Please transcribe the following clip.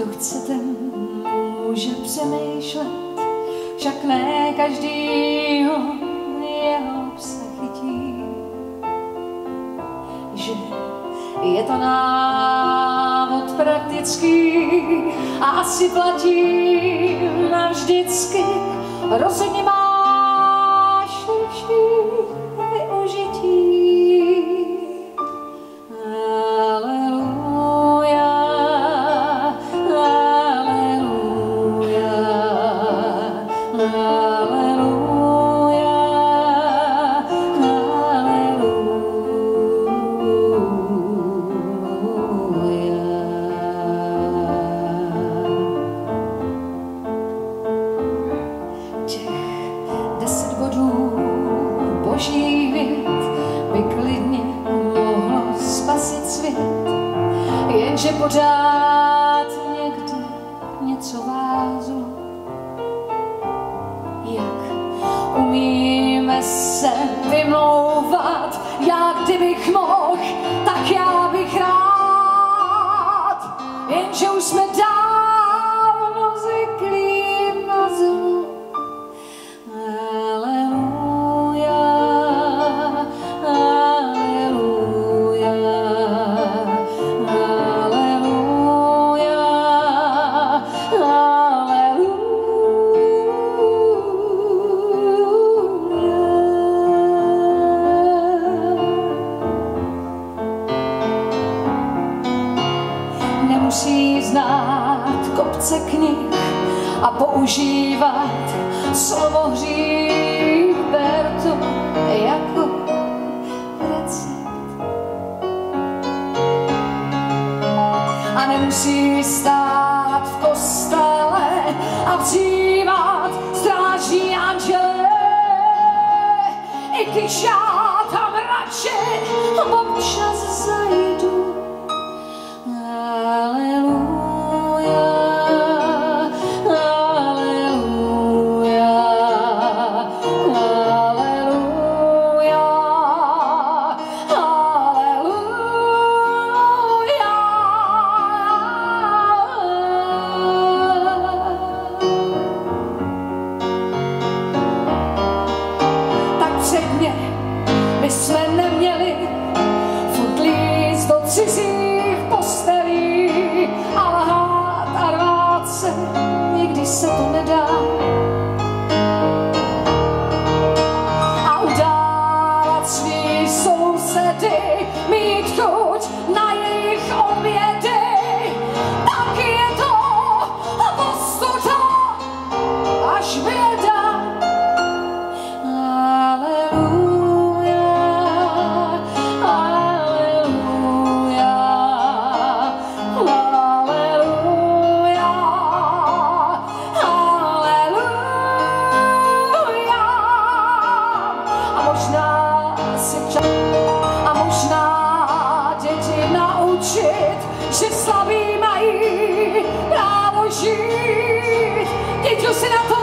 Kdo chce, ten může přemýšlet, však ne každýho jeho se chytí, že je to návod praktický a asi platí navždycky. Rozhodně máš lepší využití. Boží věd by klidně mohlo spasit svět, jenže pořád někde něco vázlo. Jak umíme se vymlouvat, já kdybych mohl, tak já bych rád, jenže už jsme dávno zvyklí na zlo. Nemusí znát kopce knih a používat slovo hřích, ber to jako recept. A nemusí stát v kostele a vzývat strážní anděle, i když já tam radši občas zajdu. My jsme neměli furt líst do cizích postelí a lhát a rvát se, nikdy se to nedá. A udávat svý sousedy, mít chuť na jejich obědy, tak je to ostuda až běda. A možná děti naučit, že slaví mají právo žít. Děti si na to